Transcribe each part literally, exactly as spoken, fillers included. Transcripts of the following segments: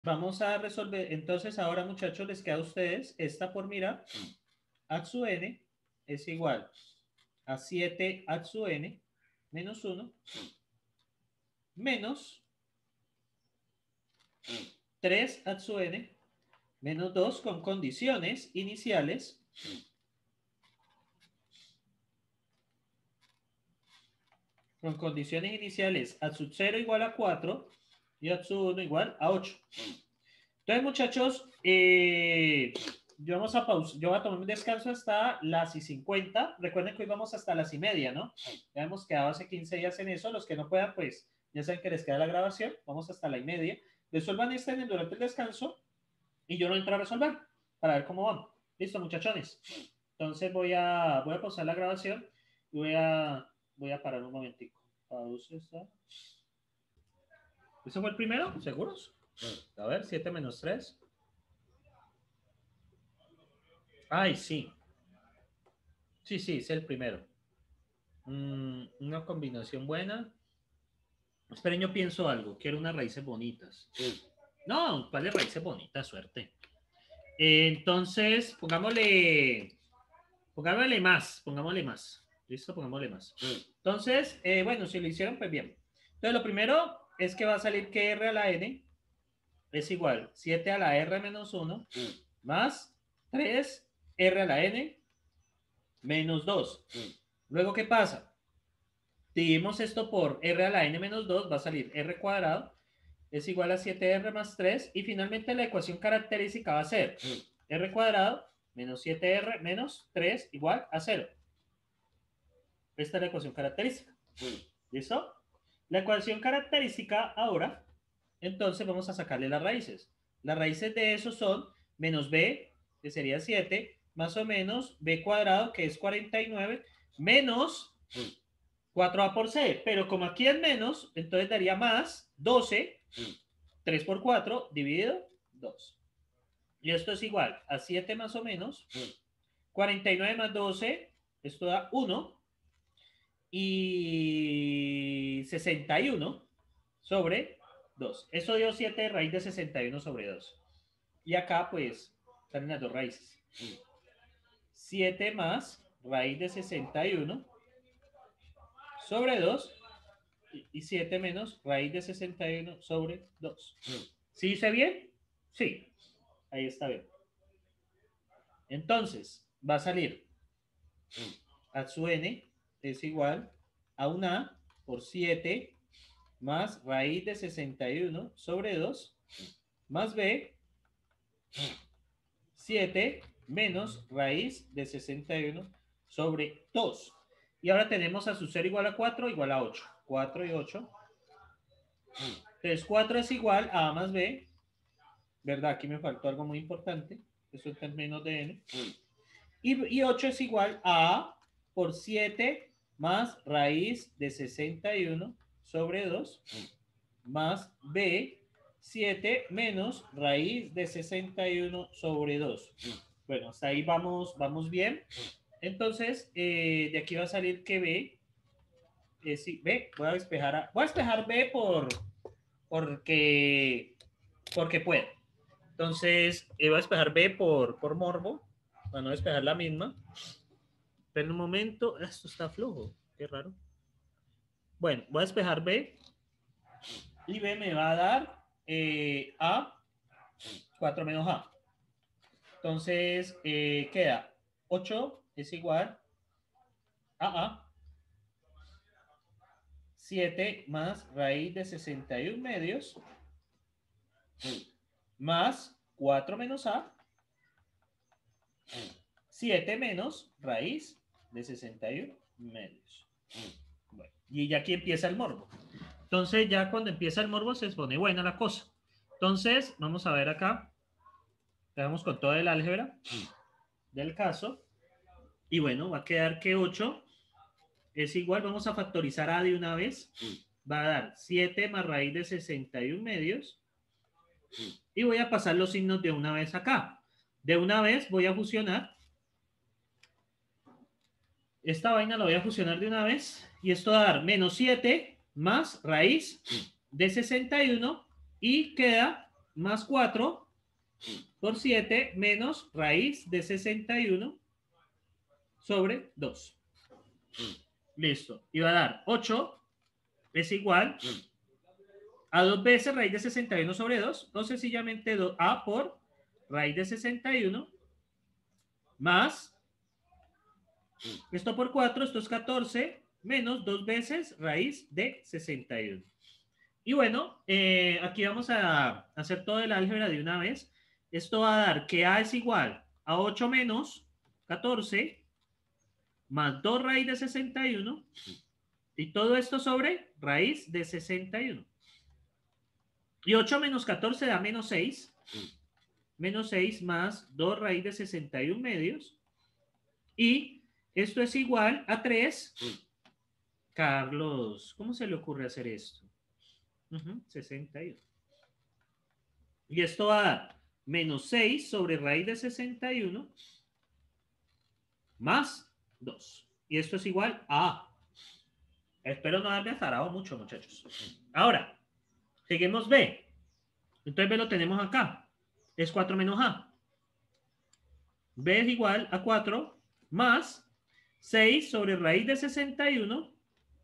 Vamos a resolver, entonces ahora muchachos les queda a ustedes esta por mirar. A sub n es igual a siete a sub n menos uno menos tres a sub n menos dos con condiciones iniciales con condiciones iniciales a sub cero igual a cuatro y a sub uno igual a ocho. Entonces, muchachos, eh, yo, vamos a paus yo voy a tomar un descanso hasta las y cincuenta. Recuerden que hoy vamos hasta las y media, ¿no? Ya hemos quedado hace quince días en eso. Los que no puedan, pues ya saben que les queda la grabación. Vamos hasta la y media. Resuelvan este durante el descanso y yo lo entro a resolver para ver cómo vamos. Listo, muchachones. Entonces voy a, voy a pausar la grabación y voy a, voy a parar un momentico. Pausa esta. ¿Eso fue el primero? ¿Seguros? A ver, siete menos tres. Ay, sí. Sí, sí, es el primero. Mm, una combinación buena. Esperen, yo pienso algo. Quiero unas raíces bonitas. No, ¿cuáles raíces bonitas? Suerte. Eh, entonces, pongámosle. Pongámosle más. Pongámosle más. ¿Listo? Pongámosle más. Entonces, eh, bueno, si lo hicieron, pues bien. Entonces, lo primero es que va a salir que R a la N es igual siete a la R menos uno más tres R a la N menos dos. Luego, ¿qué pasa? Dividimos esto por R a la N menos dos, va a salir R cuadrado, es igual a siete R más tres, y finalmente la ecuación característica va a ser R cuadrado menos siete R menos tres igual a cero. Esta es la ecuación característica. ¿Listo? La ecuación característica ahora, entonces vamos a sacarle las raíces. Las raíces de eso son menos B, que sería siete, más o menos B cuadrado, que es cuarenta y nueve, menos cuatro a por C. Pero como aquí es menos, entonces daría más doce, tres por cuatro, dividido dos. Y esto es igual a siete más o menos, cuarenta y nueve más doce, esto da uno, y sesenta y uno sobre dos. Eso dio siete raíz de sesenta y uno sobre dos. Y acá pues salen las dos raíces. siete más raíz de sesenta y uno sobre dos y siete menos raíz de sesenta y uno sobre dos. ¿Sí hice bien? Sí, ahí está bien. Entonces, va a salir a su n es igual a una A por siete más raíz de sesenta y uno sobre dos más B, siete menos raíz de sesenta y uno sobre dos. Y ahora tenemos a su cero igual a cuatro igual a ocho. cuatro y ocho. Entonces cuatro es igual a A más B. ¿Verdad? Aquí me faltó algo muy importante. Eso es términos de n. Y, y ocho es igual a A por siete más raíz de sesenta y uno sobre dos más B, siete menos raíz de sesenta y uno sobre dos. Bueno, hasta ahí vamos, vamos bien. Entonces, eh, de aquí va a salir que B, eh, sí, B, voy a despejar, a, voy a despejar B por, porque, porque puedo. Entonces, eh, voy a despejar B por, por morbo, para no despejar la misma. Pero en un momento, esto está flojo, qué raro. Bueno, voy a despejar B y B me va a dar eh, A cuatro menos A. Entonces, eh, queda ocho es igual a A. siete más raíz de sesenta y uno medios más cuatro menos A. siete menos raíz de sesenta y uno medios. Bueno, y ya aquí empieza el morbo. Entonces, ya cuando empieza el morbo se pone buena la cosa. Entonces, vamos a ver acá. Quedamos con todo el álgebra del caso. Y bueno, va a quedar que ocho es igual, vamos a factorizar A de una vez. Va a dar siete más raíz de sesenta y uno medios. Y voy a pasar los signos de una vez acá. De una vez voy a fusionar. Esta vaina la voy a fusionar de una vez. Y esto va a dar menos siete más raíz de sesenta y uno. Y queda más cuatro por siete menos raíz de sesenta y uno sobre dos. Listo. Y va a dar ocho es igual a dos veces raíz de sesenta y uno sobre dos, o sencillamente a por raíz de sesenta y uno más esto por cuatro, esto es catorce, menos dos veces raíz de sesenta y uno. Y bueno, eh, aquí vamos a hacer todo el álgebra de una vez. Esto va a dar que A es igual a ocho menos catorce más dos raíz de sesenta y uno y todo esto sobre raíz de sesenta y uno. Y ocho menos catorce da menos seis. Menos seis más dos raíz de sesenta y uno medios. Y esto es igual a tres. Carlos, ¿cómo se le ocurre hacer esto? Uh-huh, sesenta y uno. Y esto va a dar menos seis sobre raíz de sesenta y uno más dos. Y esto es igual a... Espero no haberme azarado mucho, muchachos. Ahora, seguimos B. Entonces B lo tenemos acá. Es cuatro menos A. B es igual a cuatro más seis sobre raíz de sesenta y uno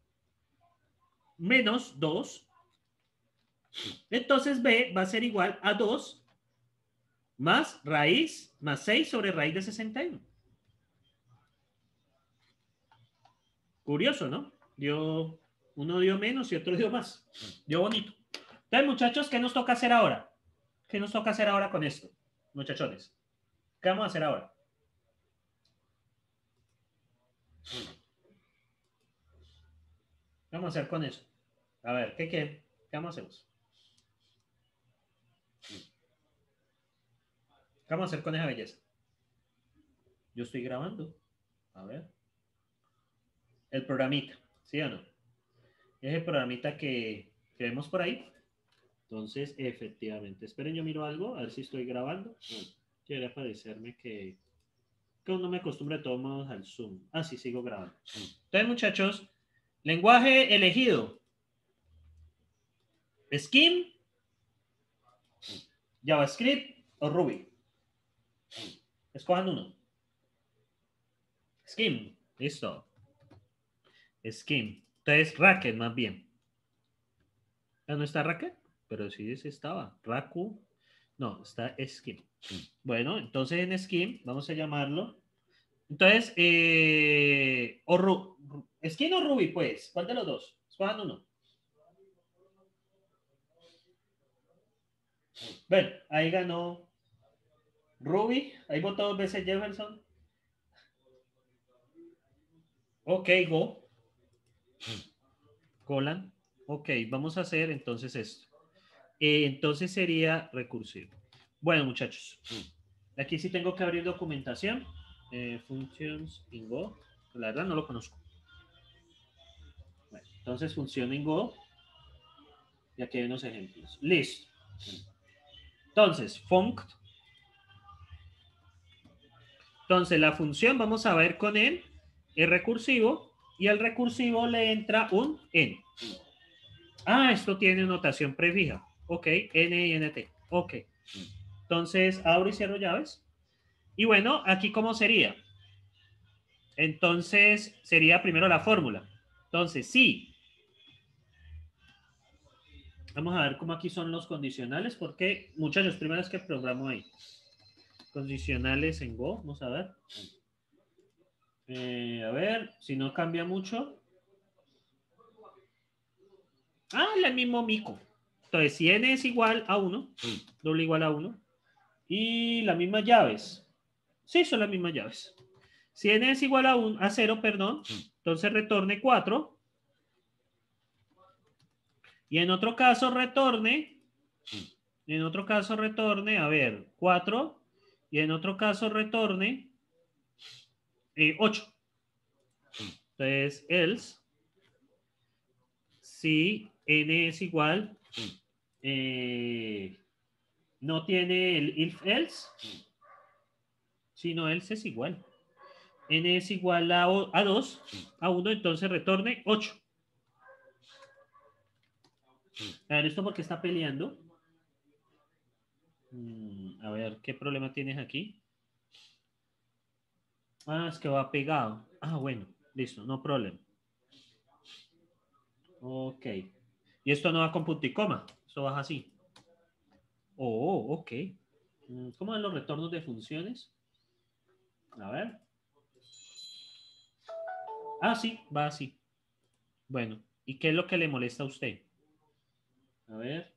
menos dos. Entonces B va a ser igual a dos más raíz más seis sobre raíz de sesenta y uno. Curioso, ¿no? Dio, uno dio menos y otro dio más. Dio bonito. Entonces, muchachos, ¿qué nos toca hacer ahora? ¿Qué nos toca hacer ahora con esto, muchachones? ¿Qué vamos a hacer ahora? ¿Qué vamos a hacer con eso? A ver, ¿qué qué? ¿Qué vamos a hacer? ¿Qué vamos a hacer con esa belleza? Yo estoy grabando. A ver. El programita, ¿sí o no? Es el programita que, que vemos por ahí. Entonces, efectivamente. Esperen, yo miro algo, a ver si estoy grabando. Bueno, quiere parecerme que, que aún no me acostumbro de todos modos al Zoom. Ah, sí, sigo grabando. Entonces, muchachos, lenguaje elegido. Scheme, JavaScript o Ruby. Escojan uno. Scheme, listo. Scheme. Entonces, Racket más bien. ¿Ya no está Racket? Pero sí, sí estaba. Raku. No, está Scheme. Bueno, entonces en Scheme vamos a llamarlo. Entonces, eh, o Ru Scheme o Ruby, pues. ¿Cuál de los dos? Escojan uno. Bueno, ahí ganó Ruby. Ahí votó dos veces Jefferson. Ok, go. Colan. Ok, vamos a hacer entonces esto. Eh, entonces sería recursivo. Bueno, muchachos. Aquí sí tengo que abrir documentación. Eh, functions in Go. La verdad no lo conozco. Bueno, entonces funciona en Go. Y aquí hay unos ejemplos. Listo. Entonces, funct. Entonces, la función vamos a ver con él. Es recursivo. Y al recursivo le entra un n. Ah, esto tiene notación prefija. Ok, n y nt. Ok. Entonces, abro y cierro llaves. Y bueno, aquí cómo sería. Entonces, sería primero la fórmula. Entonces, sí. Vamos a ver cómo aquí son los condicionales, porque, muchachos, primero es que programo ahí. Condicionales en Go, vamos a ver. Eh, a ver, si no cambia mucho. Ah, el mismo mico. Entonces, si n es igual a uno, doble igual a uno, y las mismas llaves. Sí, son las mismas llaves. Si n es igual a, un, a cero, perdón, entonces retorne cuatro. Y en otro caso retorne, en otro caso retorne, a ver, cuatro. Y en otro caso retorne eh, ocho. Entonces, else, si n es igual, eh, no tiene el if else, sino else es igual. N es igual a, a dos, a uno, entonces retorne ocho. A ver, ¿esto por qué está peleando? Mm, a ver, ¿qué problema tienes aquí? Ah, es que va pegado. Ah, bueno, listo, no problem. Ok. Y esto no va con punto y coma, esto baja así. Oh, ok. Mm, ¿Cómo van los retornos de funciones? A ver. Ah, sí, va así. Bueno, ¿y qué es lo que le molesta a usted? A ver.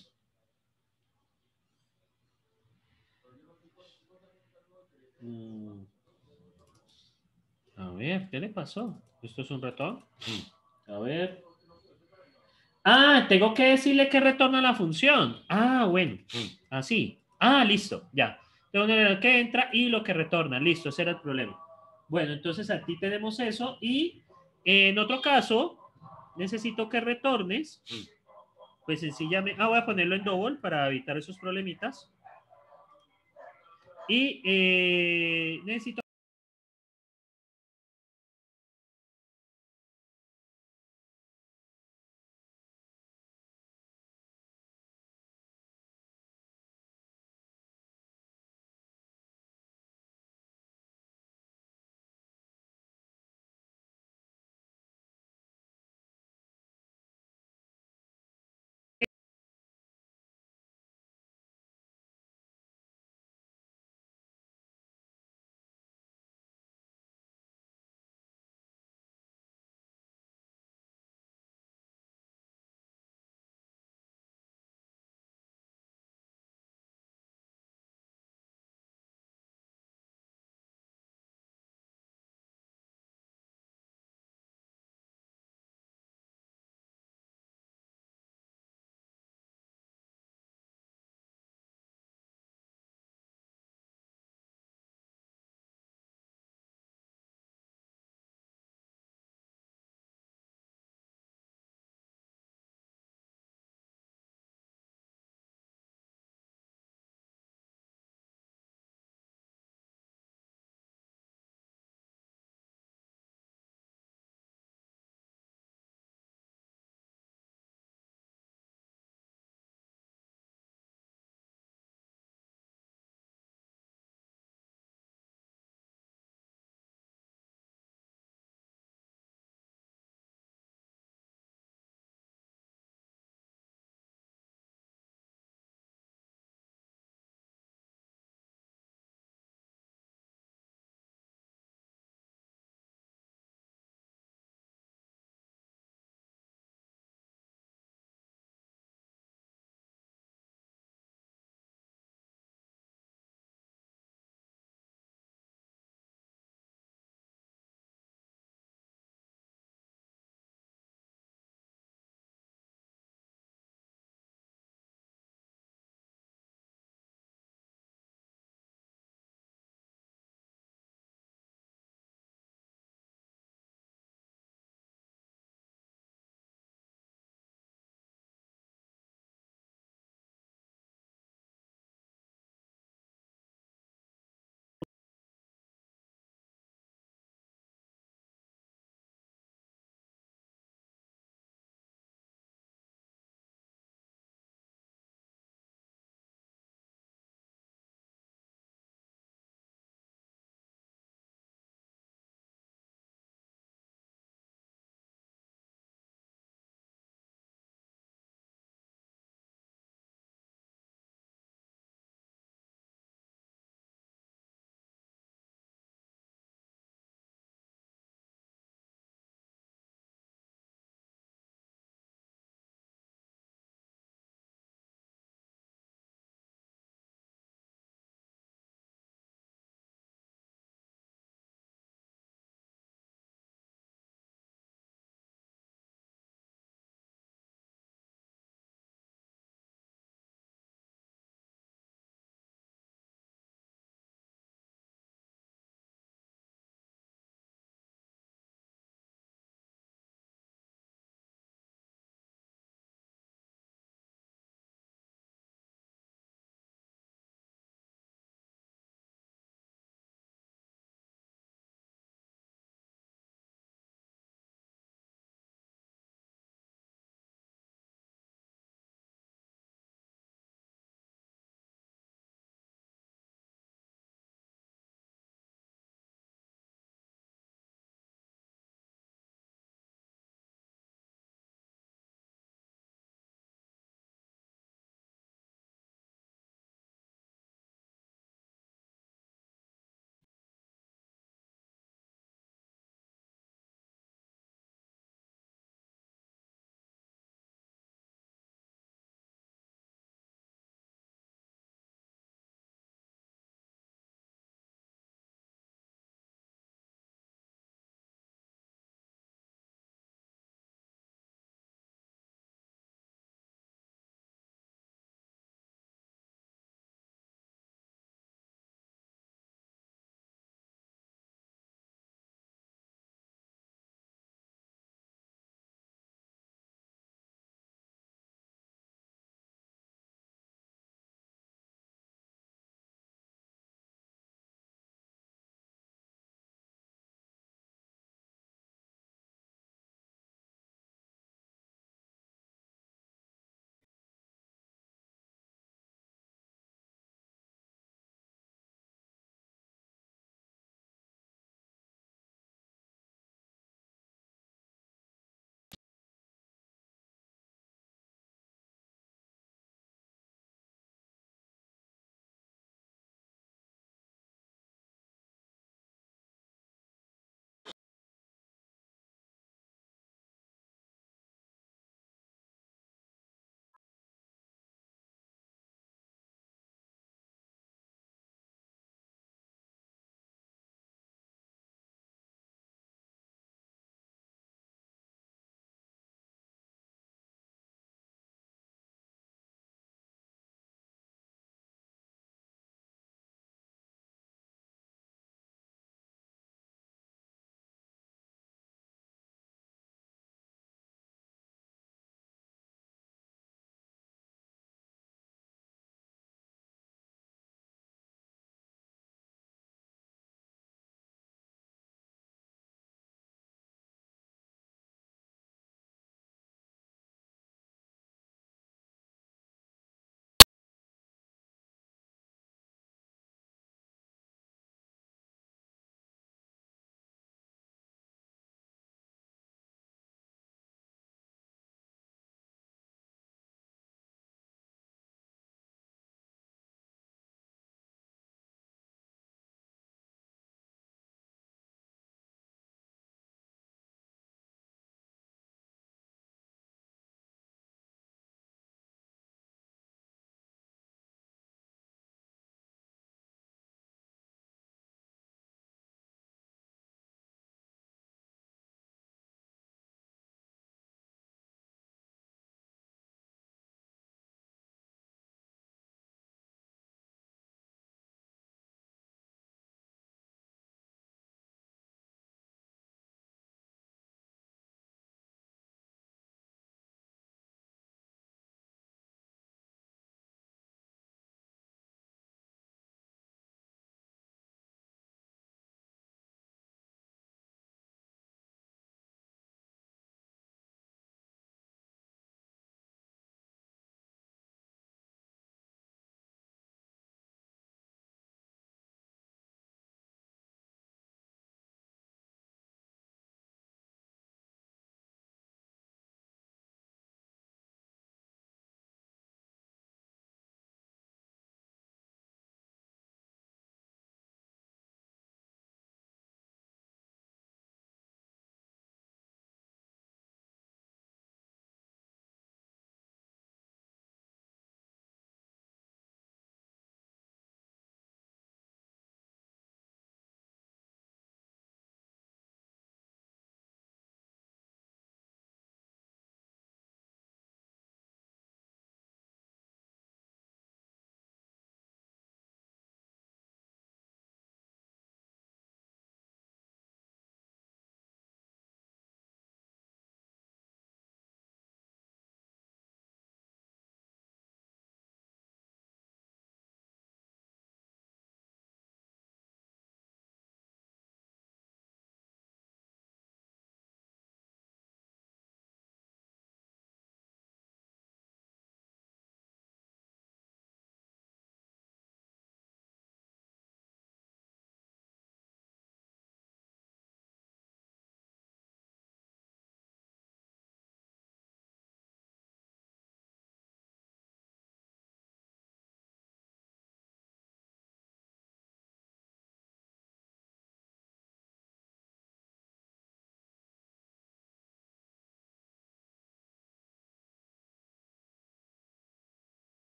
Mm, a ver, ¿qué le pasó? ¿Esto es un retorno? A ver. Ah, tengo que decirle que retorna la función. Ah, bueno. Así. Ah, listo, ya. Tengo lo que entra y lo que retorna. Listo, ese era el problema. Bueno, entonces aquí tenemos eso y eh, en otro caso necesito que retornes. Pues sencillamente, ah, voy a ponerlo en double para evitar esos problemitas. Y eh, necesito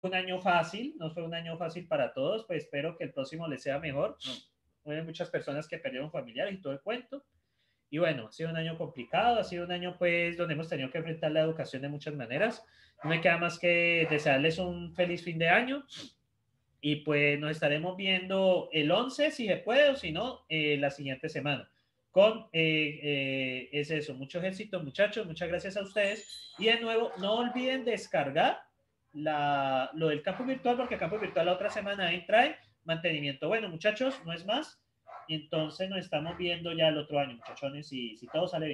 un año fácil, no fue un año fácil para todos, pues espero que el próximo les sea mejor. No, hay muchas personas que perdieron familiares y todo el cuento. Y bueno, ha sido un año complicado, ha sido un año pues donde hemos tenido que enfrentar la educación de muchas maneras. No me queda más que desearles un feliz fin de año y pues nos estaremos viendo el once si se puede o si no, eh, la siguiente semana. Con, eh, eh, es eso, muchos éxitos muchachos, muchas gracias a ustedes y de nuevo no olviden descargar la, lo del campo virtual porque el campo virtual la otra semana entra en mantenimiento. Bueno muchachos, no es más, entonces nos estamos viendo ya el otro año muchachones y si todo sale bien.